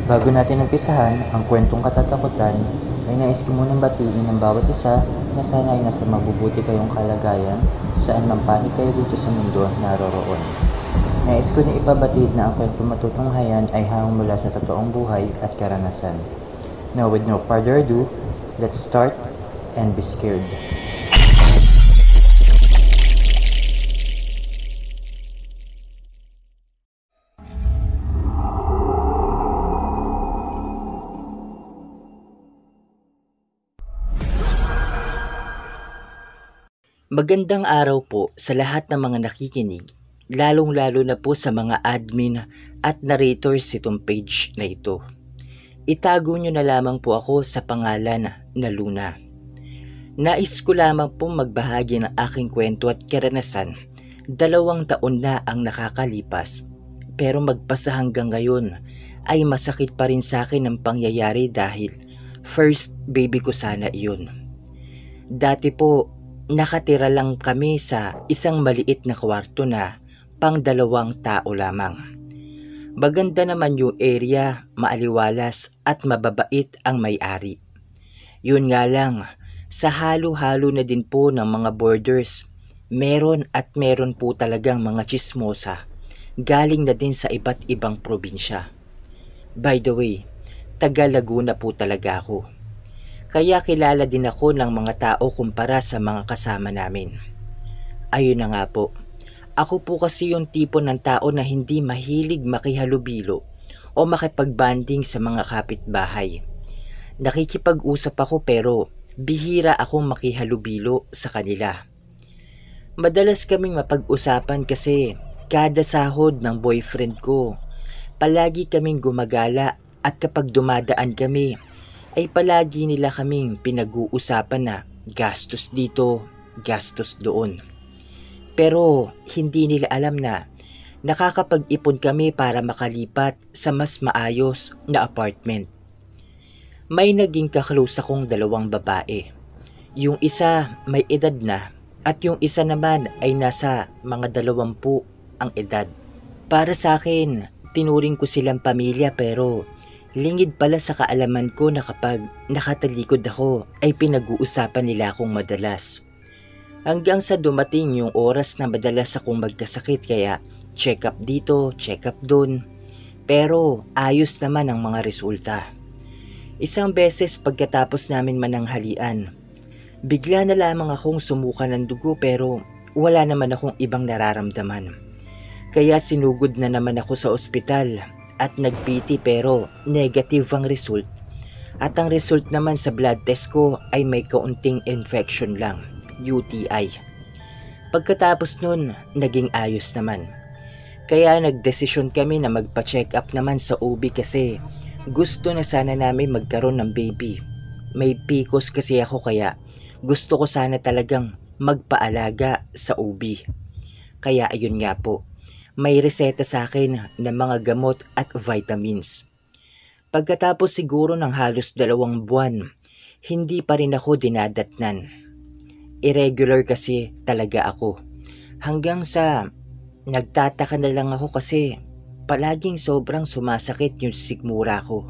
Bago natin umpisahan ang kwentong katatakutan, ay nais ko munang batiin ng bawat isa na sana ay nasa mabubuti kayong kalagayan saan man panig kayo dito sa mundo naroroon. Nais ko na ipabatid na ang kwentong matutunghayan ay hanggang mula sa totoong buhay at karanasan. Now with no further ado, let's start and be scared. Magandang araw po sa lahat ng mga nakikinig, lalong-lalo na po sa mga admin at narrators itong page na ito. Itago nyo na lamang po ako sa pangalan na Luna. Nais ko lamang po magbahagi ng aking kwento at karanasan. 2 taon na ang nakakalipas, pero magpasa hanggang ngayon ay masakit pa rin sa akin ang pangyayari dahil first baby ko sana iyon. Dati po, nakatira lang kami sa isang maliit na kwarto na pang 2 tao lamang. Maganda naman yung area, maaliwalas at mababait ang may-ari. Yun nga lang, sa halo-halo na din po ng mga boarders, meron po talagang mga chismosa, galing na din sa iba't ibang probinsya. By the way, taga Laguna po talaga ako. Kaya kilala din ako ng mga tao kumpara sa mga kasama namin. Ayun na nga po, ako po kasi yung tipo ng tao na hindi mahilig makihalubilo o makipagbanding sa mga kapitbahay. Nakikipag-usap ako pero bihira akong makihalubilo sa kanila. Madalas kaming mapag-usapan kasi kada sahod ng boyfriend ko, palagi kaming gumagala at kapag dumadaan kami, ay palagi nila kaming pinag-uusapan na gastos dito, gastos doon. Pero hindi nila alam na nakakapag-ipon kami para makalipat sa mas maayos na apartment. May naging kaklose akong 2 babae. Yung isa may edad na at yung isa naman ay nasa mga 20 ang edad. Para sa akin, tinuring ko silang pamilya pero lingid pala sa kaalaman ko na kapag nakatalikod ako ay pinag-uusapan nila akong madalas. Hanggang sa dumating yung oras na madalas akong magkasakit kaya check up dito, check up dun. Pero ayos naman ang mga resulta. Isang beses pagkatapos namin mananghalian, bigla na lamang akong sumuka ng dugo pero wala naman akong ibang nararamdaman. Kaya sinugod na naman ako sa ospital at nag-PT pero negative ang result. At ang result naman sa blood test ko ay may kaunting infection lang, UTI. Pagkatapos nun, naging ayos naman. Kaya nagdesisyon kami na magpa-check up naman sa OB kasi gusto na sana namin magkaroon ng baby. May PCOS kasi ako kaya gusto ko sana talagang magpaalaga sa OB. Kaya ayun nga po, may reseta sa akin ng mga gamot at vitamins. Pagkatapos siguro ng halos 2 buwan, hindi pa rin ako dinadatnan. Irregular kasi talaga ako. Hanggang sa nagtataka na lang ako kasi palaging sobrang sumasakit yung sigmura ko.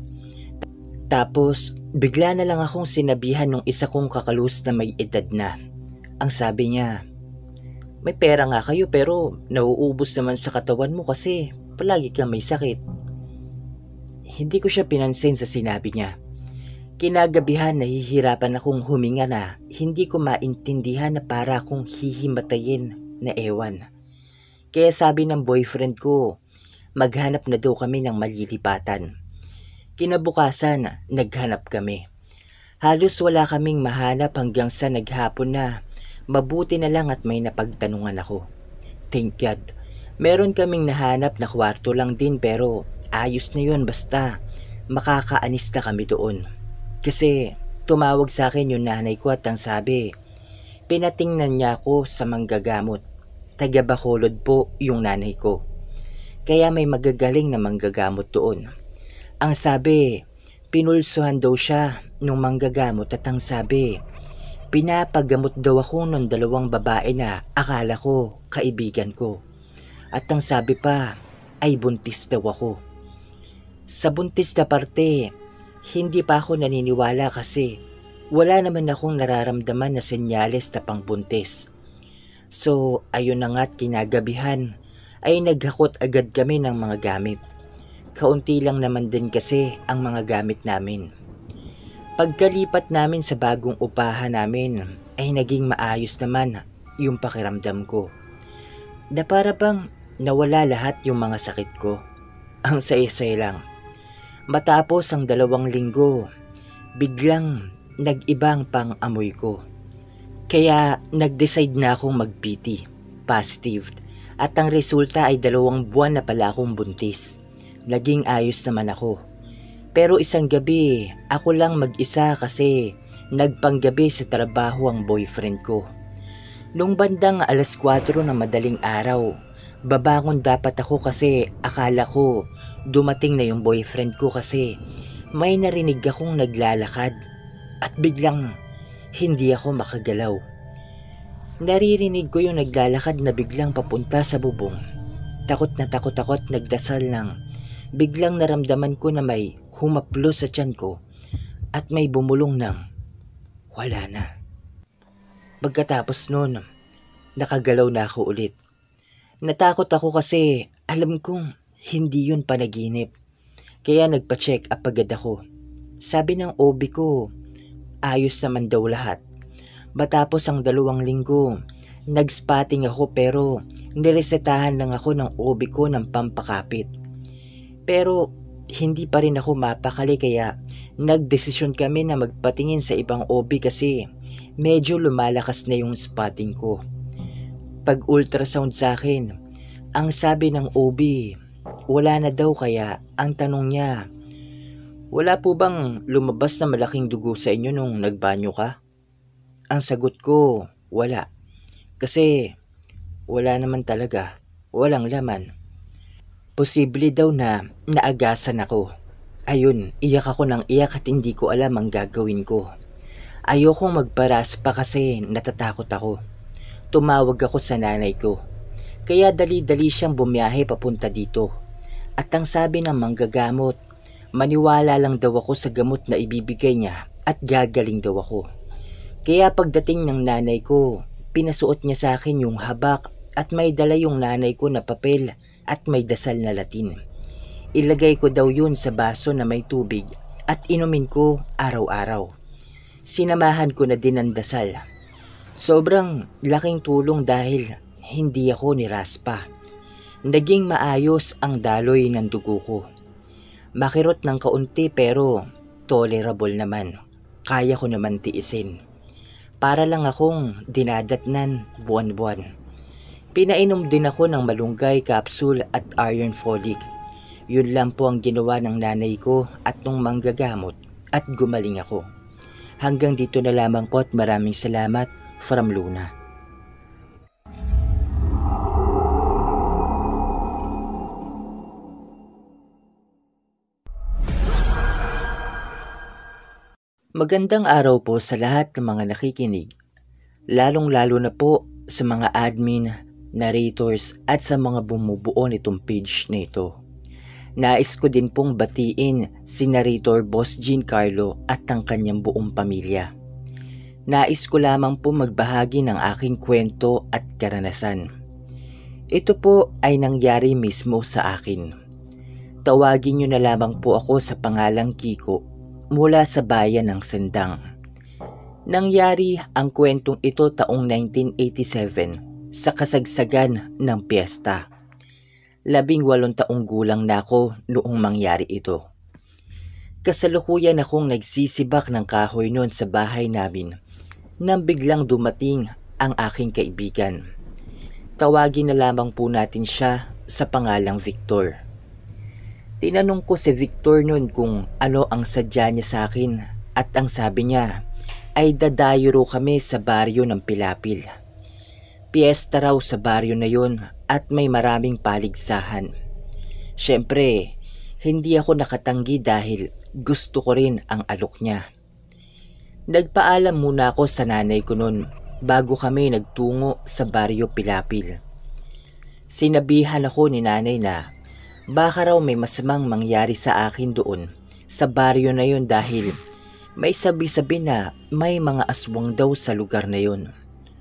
Tapos bigla na lang akong sinabihan ng isa kong kakalus na may edad na. Ang sabi niya, "May pera nga kayo pero nauubos naman sa katawan mo kasi palagi kang may sakit." Hindi ko siya pinansin sa sinabi niya. Kinagabihan nahihirapan akong huminga na hindi ko maintindihan na para akong hihimatayin na ewan. Kaya sabi ng boyfriend ko, maghanap na daw kami ng malilipatan. Kinabukasan, naghanap kami. Halos wala kaming mahanap hanggang sa naghapon na. Mabuti na lang at may napagtanungan ako. Thank God. Meron kaming nahanap na kwarto lang din pero ayos na yun basta makakaanis na kami doon. Kasi tumawag sa akin yung nanay ko at ang sabi, pinatingnan niya ako sa manggagamot. Taga Bacolod po yung nanay ko. Kaya may magagaling na manggagamot doon. Ang sabi, pinulsuhan daw siya nung manggagamot at ang sabi, pinapagamot daw ako ng 2 babae na akala ko kaibigan ko. At ang sabi pa ay buntis daw ako. Sa buntis na parte, hindi pa ako naniniwala kasi wala naman akong nararamdaman na senyales na pangbuntis. So ayun na nga't kinagabihan ay naghakot agad kami ng mga gamit. Kaunti lang naman din kasi ang mga gamit namin. Pagkalipat namin sa bagong upahan namin ay naging maayos naman yung pakiramdam ko. Na para bang nawala lahat yung mga sakit ko. Ang saya-saya lang. Matapos ang 2 linggo, biglang nag-ibang pang amoy ko. Kaya nag-decide na akong mag-PT, positive, at ang resulta ay 2 buwan na pala akong buntis. Naging ayos naman ako. Pero isang gabi, ako lang mag-isa kasi nagpanggabi sa trabaho ang boyfriend ko. Nung bandang 4:00 ng madaling araw, babangon dapat ako kasi akala ko dumating na yung boyfriend ko kasi may narinig akong naglalakad at biglang hindi ako makagalaw. Naririnig ko yung naglalakad na biglang papunta sa bubong. Takot na takot ako at nagdasal lang. Biglang naramdaman ko na may humaplo sa tiyan ko at may bumulong ng wala na. Pagkatapos nun, nakagalaw na ako ulit. Natakot ako kasi alam kong hindi yun panaginip. Kaya nagpa-check up agad ako. Sabi ng OB ko, ayos naman daw lahat. Matapos ang 2 linggo, nag-spotting ako pero niresetahan lang ako ng OB ko ng pampakapit. Pero hindi pa rin ako mapakali kaya nagdesisyon kami na magpatingin sa ibang OB kasi medyo lumalakas na yung spotting ko. Pag ultrasound sa akin, ang sabi ng OB, wala na daw kaya ang tanong niya, wala po bang lumabas na malaking dugo sa inyo nung nagbanyo ka? Ang sagot ko, wala. Kasi wala naman talaga, walang laman. Posible daw na naagasan ako. Ayun, iyak ako ng iyak at hindi ko alam ang gagawin ko. Ayokong magparas pa kasi natatakot ako. Tumawag ako sa nanay ko. Kaya dali-dali siyang bumiyahe papunta dito. At ang sabi ng manggagamot, maniwala lang daw ako sa gamot na ibibigay niya at gagaling daw ako. Kaya pagdating ng nanay ko, pinasuot niya sa akin yung habak at may dala yung nanay ko na papel at may dasal na Latin. Ilagay ko daw yun sa baso na may tubig at inumin ko araw-araw. Sinamahan ko na din ang dasal. Sobrang laking tulong dahil hindi ako niraspa. Naging maayos ang daloy ng dugo ko. Makirot ng kaunti pero tolerable naman. Kaya ko naman tiisin. Para lang akong dinadatnan buwan-buwan. Pinainom din ako ng malunggay capsule at iron folic. Yun lang po ang ginawa ng nanay ko at nung manggagamot at gumaling ako. Hanggang dito na lamang po at maraming salamat from Luna. Magandang araw po sa lahat ng mga nakikinig, lalong-lalo na po sa mga admin, narrators at sa mga bumubuo nitong page na ito. Nais ko din pong batiin si narrator Boss Giancarlo at ang kanyang buong pamilya. Nais ko lamang po magbahagi ng aking kwento at karanasan. Ito po ay nangyari mismo sa akin. Tawagin niyo na lamang po ako sa pangalang Kiko mula sa bayan ng Sendang. Nangyari ang kwentong ito taong 1987 sa kasagsagan ng piyesta. 18 taong gulang na ako noong mangyari ito. Kasalukuyan akong nagsisibak ng kahoy noon sa bahay namin nang biglang dumating ang aking kaibigan. Tawagin na lamang po natin siya sa pangalang Victor. Tinanong ko si Victor noon kung ano ang sadya niya sa akin at ang sabi niya ay dadayo raw kami sa baryo ng Pilapil. Piyesta raw sa baryo na yon at may maraming paligsahan. Siyempre, hindi ako nakatanggi dahil gusto ko rin ang alok niya. Nagpaalam muna ako sa nanay ko noon bago kami nagtungo sa baryo Pilapil. Sinabihan ako ni nanay na Baka raw may masamang mangyari sa akin doon sa baryo na yun dahil may sabi-sabi na may mga aswang daw sa lugar na yun.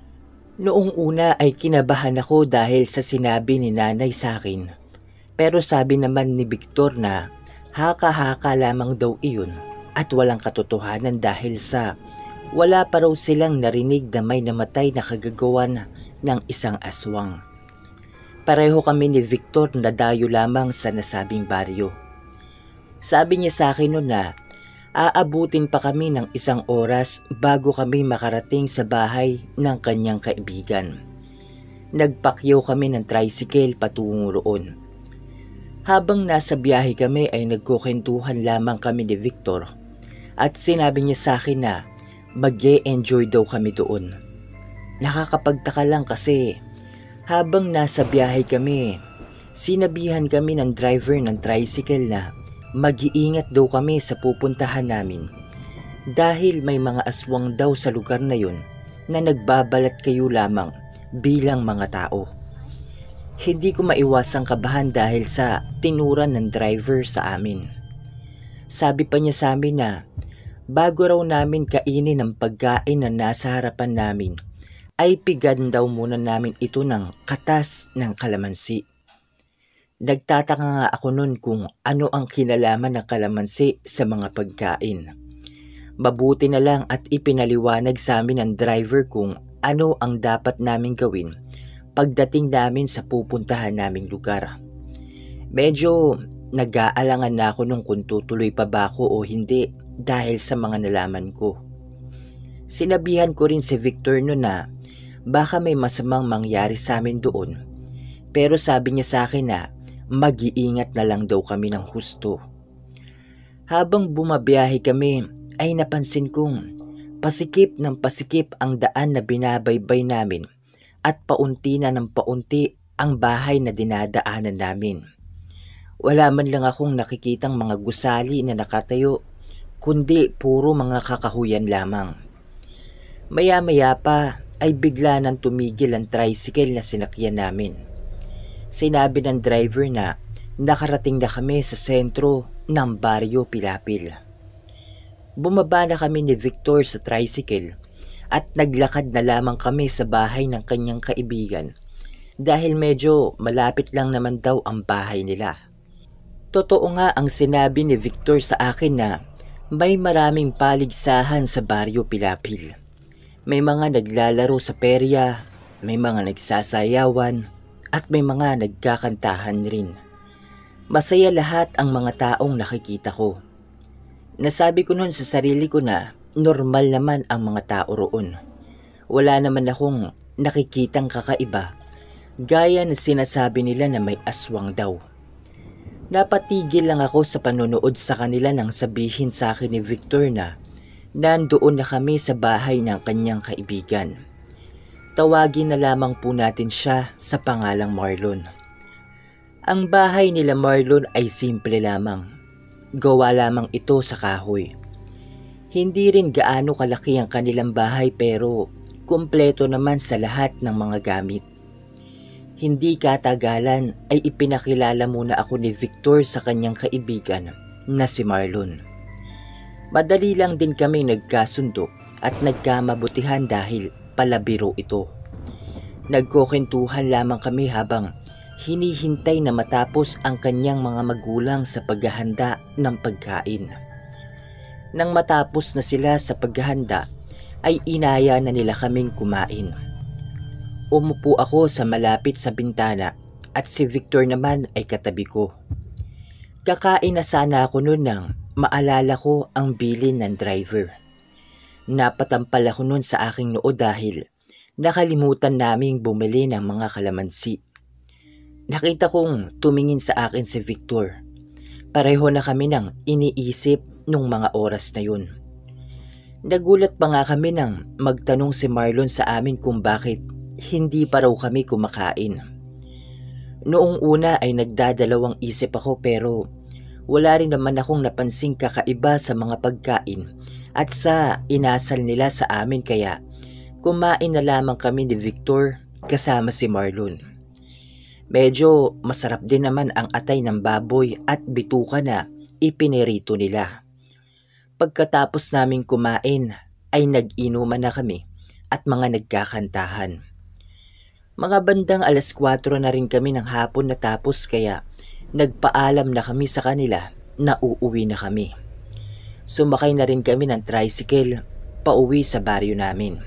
Noong una ay kinabahan ako dahil sa sinabi ni nanay sa akin. Pero sabi naman ni Victor na haka-haka lamang daw iyon at walang katotohanan dahil sa wala pa raw silang narinig na may namatay na kagagawan ng isang aswang. Pareho kami ni Victor na dayo lamang sa nasabing baryo. Sabi niya sa akin noon na aabutin pa kami ng 1 oras bago kami makarating sa bahay ng kanyang kaibigan. Nagpakyaw kami ng tricycle patungo roon. Habang nasa biyahe kami ay nagkukentuhan lamang kami ni Victor at sinabi niya sa akin na mag-e-enjoy daw kami doon. Nakakapagtaka lang kasi habang nasa biyahe kami, sinabihan kami ng driver ng tricycle na mag-iingat daw kami sa pupuntahan namin dahil may mga aswang daw sa lugar na yun na nagbabalat kayo lamang bilang mga tao. Hindi ko maiwasang kabahan dahil sa tinuran ng driver sa amin. Sabi pa niya sa amin na bago raw namin kainin ang pagkain na nasa harapan namin ay pigan daw muna namin ito ng katas ng kalamansi. Nagtataka nga ako nun kung ano ang kinalaman ng kalamansi sa mga pagkain. Mabuti na lang at ipinaliwanag sa amin ng driver kung ano ang dapat naming gawin pagdating namin sa pupuntahan naming lugar. Medyo nag-aalangan na ako nung kung tutuloy pa ba ako o hindi dahil sa mga nalaman ko. Sinabihan ko rin si Victor noon na baka may masamang mangyari sa amin doon, pero sabi niya sa akin na mag-iingat na lang daw kami ng husto. Habang bumabiyahe kami ay napansin kong pasikip ng pasikip ang daan na binabaybay namin at paunti na ng paunti ang bahay na dinadaanan namin. Wala man lang akong nakikitang mga gusali na nakatayo, kundi puro mga kakahuyan lamang. Maya-maya pa ay bigla nang tumigil ang tricycle na sinakyan namin. Sinabi ng driver na nakarating na kami sa sentro ng Baryo Pilapil. Bumaba na kami ni Victor sa tricycle at naglakad na lamang kami sa bahay ng kanyang kaibigan dahil medyo malapit lang naman daw ang bahay nila. Totoo nga ang sinabi ni Victor sa akin na may maraming paligsahan sa Baryo Pilapil. May mga naglalaro sa perya, may mga nagsasayawan, at may mga nagkakantahan rin. Masaya lahat ang mga taong nakikita ko. Nasabi ko noon sa sarili ko na normal naman ang mga tao roon. Wala naman akong nakikitang kakaiba, gaya na sinasabi nila na may aswang daw. Napatigil lang ako sa panonood sa kanila nang sabihin sa akin ni Victor na nandoon na kami sa bahay ng kanyang kaibigan. Tawagin na lamang po natin siya sa pangalang Marlon. Ang bahay nila Marlon ay simple lamang. Gawa lamang ito sa kahoy. Hindi rin gaano kalaki ang kanilang bahay pero kumpleto naman sa lahat ng mga gamit. Hindi katagalan ay ipinakilala muna ako ni Victor sa kanyang kaibigan na si Marlon. Madali lang din kami nagkasundo at nagkamabutihan dahil palabiro ito. Nagkukentuhan lamang kami habang hinihintay na matapos ang kanyang mga magulang sa paghahanda ng pagkain. Nang matapos na sila sa paghahanda ay inaya na nila kaming kumain. Umupo ako sa malapit sa bintana at si Victor naman ay katabi ko. Kakain na sana ako noon nang maalala ko ang bilin ng driver. Napatampal ako noon sa aking noo dahil nakalimutan naming bumili ng mga kalamansi. Nakita kong tumingin sa akin si Victor. Pareho na kami nang iniisip nung mga oras na yun. Nagulat pa nga kami nang magtanong si Marlon sa amin kung bakit hindi pa raw kami kumakain. Noong una ay nagdadalawang isip ako pero wala rin naman akong napansing kakaiba sa mga pagkain at sa inasal nila sa amin kaya kumain na lamang kami ni Victor kasama si Marlon. Medyo masarap din naman ang atay ng baboy at bituka na ipinirito nila. Pagkatapos naming kumain ay nag-inuman na kami at mga nagkakantahan. Mga bandang 4:00 na rin kami ng hapon natapos kaya nagpaalam na kami sa kanila na uuwi na kami. Sumakay na rin kami ng tricycle pauwi sa baryo namin.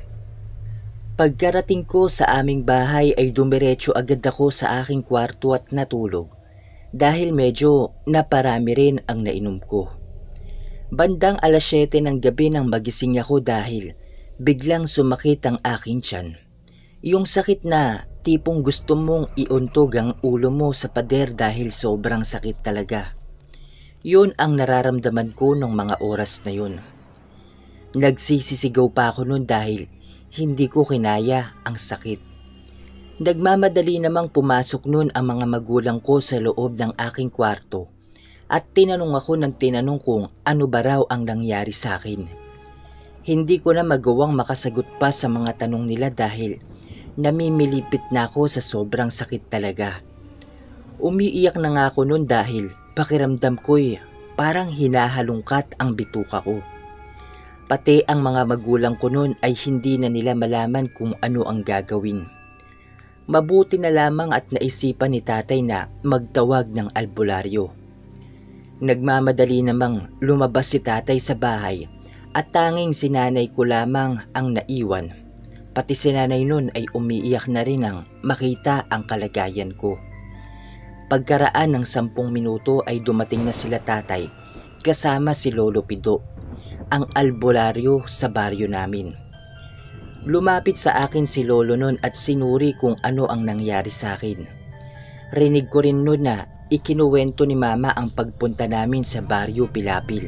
Pagkarating ko sa aming bahay ay dumiretso agad ako sa aking kwarto at natulog dahil medyo naparami rin ang nainom ko. Bandang 7:00 ng gabi nang magising ako dahil biglang sumakit ang aking tiyan. Yung sakit na tipong gusto mong iuntog ang ulo mo sa pader dahil sobrang sakit talaga. Yun ang nararamdaman ko ng mga oras na yun. Nagsisisigaw pa ako nun dahil hindi ko kinaya ang sakit. Nagmamadali namang pumasok nun ang mga magulang ko sa loob ng aking kwarto at tinanong ako ng tinanong kung ano ba raw ang nangyari sa akin. Hindi ko na magawang makasagot pa sa mga tanong nila dahil namimilipit na ako sa sobrang sakit talaga. Umiiyak na nga ako nun dahil pakiramdam ko'y parang hinahalungkat ang bituka ko. Pati ang mga magulang ko nun ay hindi na nila malaman kung ano ang gagawin. Mabuti na lamang at naisipan ni tatay na magtawag ng albularyo. Nagmamadali namang lumabas si tatay sa bahay at tanging sinanay ko lamang ang naiwan. Pati sinanay nun ay umiiyak na rin nang makita ang kalagayan ko. Pagkaraan ng 10 minuto ay dumating na sila tatay kasama si Lolo Pido, ang albularyo sa baryo namin. Lumapit sa akin si Lolo nun at sinuri kung ano ang nangyari sa akin. Rinig ko rin nun na ikinuwento ni Mama ang pagpunta namin sa baryo Pilapil.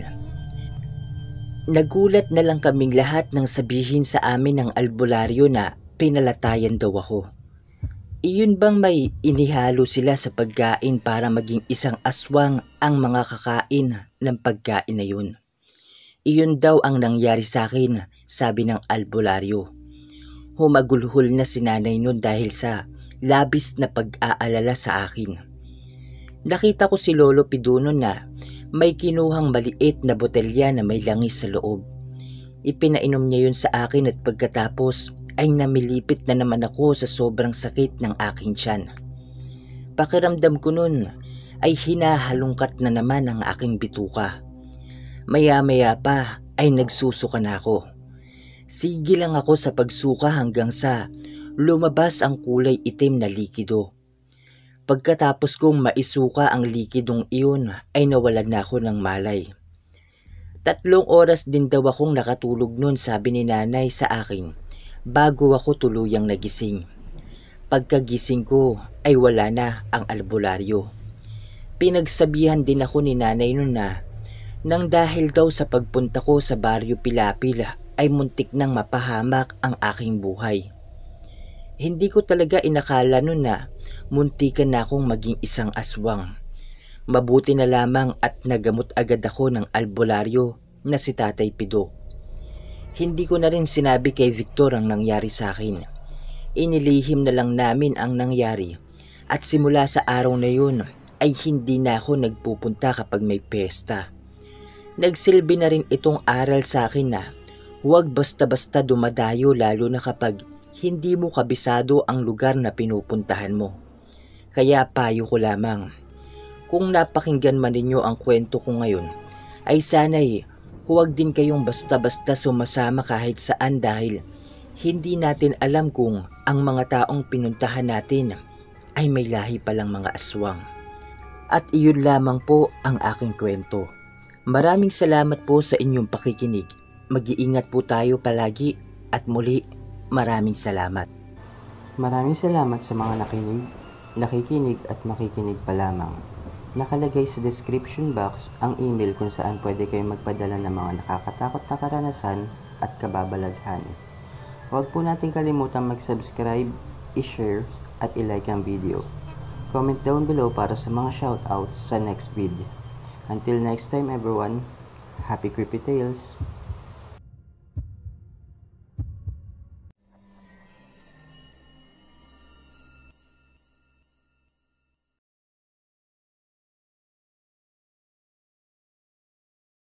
Nagulat na lang kaming lahat nang sabihin sa amin ng albularyo na pinalatayan daw ako. Iyon bang may inihalo sila sa pagkain para maging isang aswang ang mga kakain ng pagkain na yun? Iyon daw ang nangyari sa akin, sabi ng albularyo. Humagulhol na si nanay nun dahil sa labis na pag-aalala sa akin. Nakita ko si Lolo Pido nun na may kinuhang maliit na botelya na may langis sa loob. Ipinainom niya yun sa akin at pagkatapos ay namilipit na naman ako sa sobrang sakit ng aking tiyan. Pakiramdam ko nun ay hinahalungkat na naman ang aking bituka. Maya-maya pa ay nagsusuka na ako. Sige lang ako sa pagsuka hanggang sa lumabas ang kulay itim na likido. Pagkatapos kong maisuka ang likidong iyon ay nawalan na ako ng malay. 3 oras din daw akong nakatulog nun, sabi ni nanay sa akin bago ako tuluyang nagising. Pagkagising ko ay wala na ang albularyo. Pinagsabihan din ako ni nanay nun na nang dahil daw sa pagpunta ko sa baryo Pilapil ay muntik nang mapahamak ang aking buhay. Hindi ko talaga inakala nun na muntikan na akong maging isang aswang. Mabuti na lamang at nagamot agad ako ng albularyo na si Tatay Pido. Hindi ko na rin sinabi kay Victor ang nangyari sa akin. Inilihim na lang namin ang nangyari at simula sa araw na yun ay hindi na ako nagpupunta kapag may pesta. Nagsilbi na rin itong aral sa akin na huwag basta-basta dumadayo lalo na kapag hindi mo kabisado ang lugar na pinupuntahan mo. Kaya payo ko lamang, kung napakinggan man ninyo ang kwento ko ngayon, ay sana'y huwag din kayong basta-basta sumasama kahit saan dahil hindi natin alam kung ang mga taong pinuntahan natin ay may lahi palang mga aswang. At iyon lamang po ang aking kwento. Maraming salamat po sa inyong pakikinig. Mag-iingat po tayo palagi at muli maraming salamat. Maraming salamat sa mga nakikinig at makikinig pa lamang. Nakalagay sa description box ang email kung saan pwede kayong magpadala ng mga nakakatakot na karanasan at kababalaghan. Huwag po natin kalimutan mag-subscribe, i-share at i-like ang video. Comment down below para sa mga shoutouts sa next video. Until next time everyone, happy creepy tales!